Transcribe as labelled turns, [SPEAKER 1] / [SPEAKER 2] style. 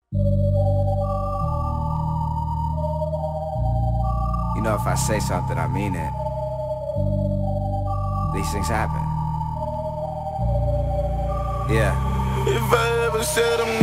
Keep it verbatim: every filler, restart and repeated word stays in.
[SPEAKER 1] You know, if I say something, I mean it. These things happen. Yeah.
[SPEAKER 2] If I ever said I'm